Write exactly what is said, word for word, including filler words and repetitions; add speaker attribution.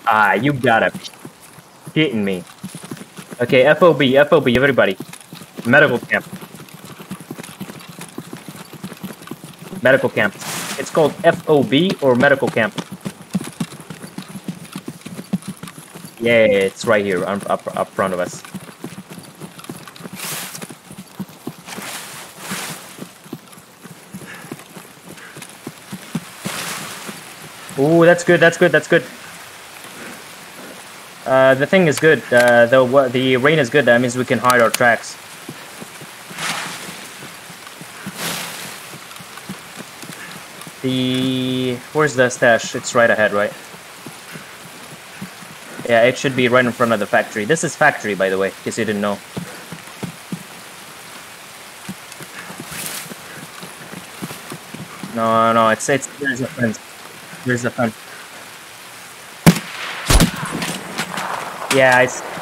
Speaker 1: Ah, you gotta be kidding me. Okay, F O B, F O B, everybody. Medical camp. Medical camp. It's called F O B or medical camp. Yeah, it's right here, up, up, up front of us. Ooh, that's good, that's good, that's good. Uh, the thing is good. Uh, the the rain is good. That means we can hide our tracks. The where's the stash? It's right ahead, right? Yeah, it should be right in front of the factory. This is factory, by the way, in case you didn't know. No, no, it's it's there's a fence. There's a fence. Yeah, it's.